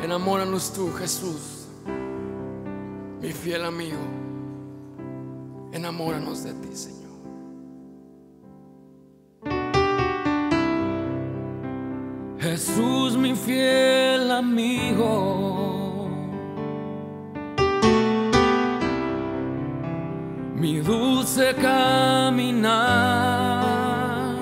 Enamóranos tú, Jesús, mi fiel amigo. Enamóranos de ti, Señor. Jesús, mi fiel amigo, mi dulce caminar,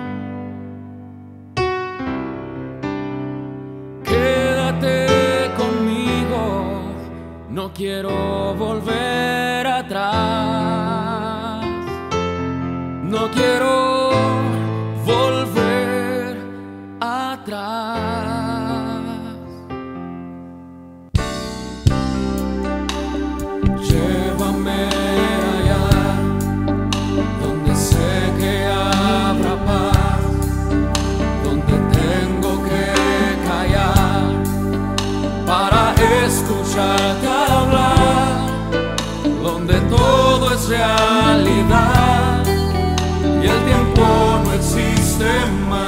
quédate conmigo, no quiero volver atrás, no quiero volver atrás. Llévame allá donde sé que habrá paz, donde tengo que callar para escucharte hablar, donde todo es realidad y el tiempo no existe más.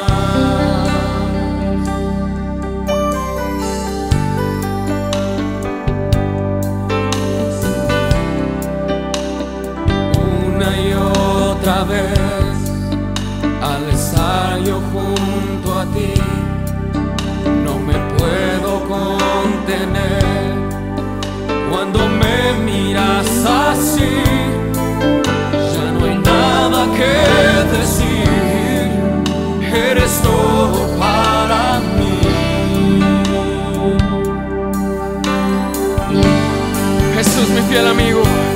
Otra vez, al estar yo junto a ti, no me puedo contener. Cuando me miras así, ya no hay nada que decir. Eres todo para mí. Jesús, mi fiel amigo,